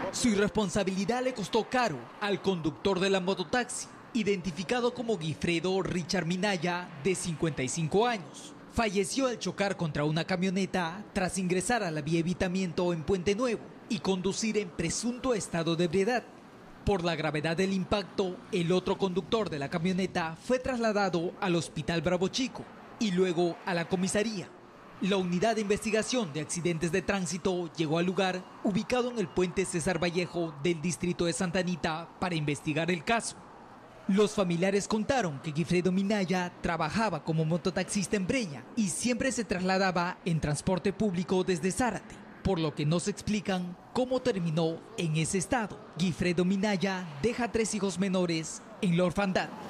Su irresponsabilidad le costó caro al conductor de la mototaxi, identificado como Guifredo Richard Minaya, de 55 años. Falleció al chocar contra una camioneta tras ingresar a la vía Evitamiento en Puente Nuevo y conducir en presunto estado de ebriedad. Por la gravedad del impacto, el otro conductor de la camioneta fue trasladado al Hospital Bravo Chico y luego a la comisaría. La unidad de investigación de accidentes de tránsito llegó al lugar, ubicado en el puente César Vallejo del distrito de Santa Anita, para investigar el caso. Los familiares contaron que Guifredo Minaya trabajaba como mototaxista en Breña y siempre se trasladaba en transporte público desde Zárate, por lo que no se explican cómo terminó en ese estado. Guifredo Minaya deja 3 hijos menores en la orfandad.